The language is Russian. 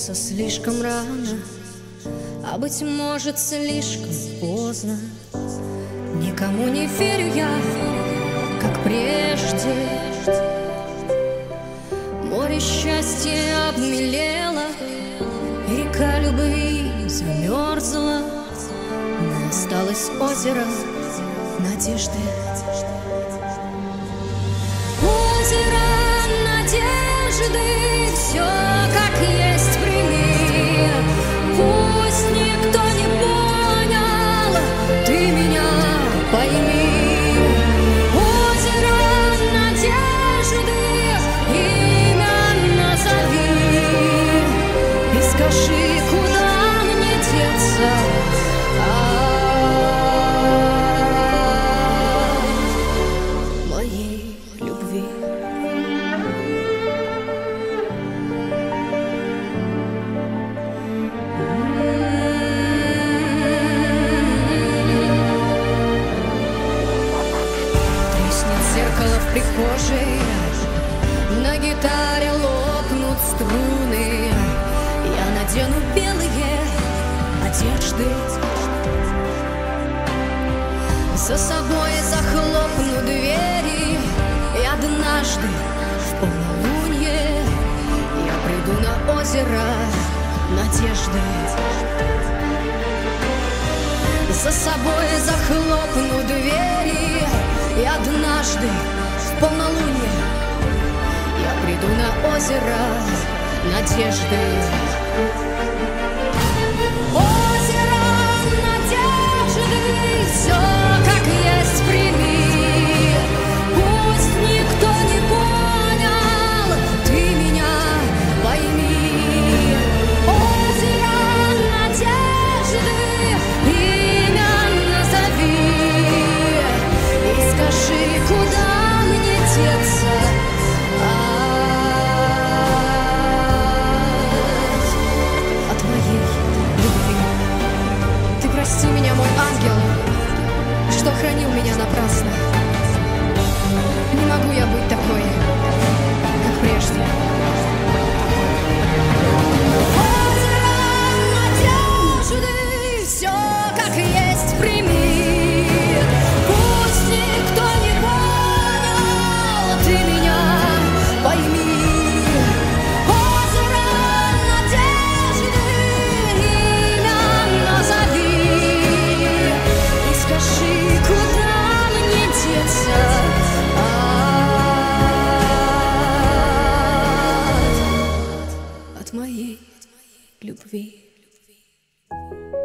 Проснулся слишком рано, а быть может слишком поздно. Никому не верю я, как прежде. Море счастья обмелело, и река любви замерзла, но осталось озеро надежды. Озеро надежды, все как есть прими. Пусть никто не понял, ты меня пойми. Озеро надежды, имя назови и скажи, куда мне деться от моей любви. Зеркало в прихожей, на гитаре лопнут струны. Я надену белые одежды, за собой захлопну двери, и однажды в полнолуние я приду на озеро надежды. За собой захлопну двери, и однажды в полнолуние я приду на озеро надежды. Озеро надежды, все как есть прими. Пусть никто не понял, ты меня пойми. Озеро надежды, имя назови и скажи, куда мне деться от моей любви. Ты прости меня, мой ангел, что хранил меня напрасно. Не могу я быть такой, как прежде. Озеро надежды, все как есть прими. Пусть никто не понял, ты меня пойми. Озеро надежды, имя назови и скажи, куда мне деться от моей любви.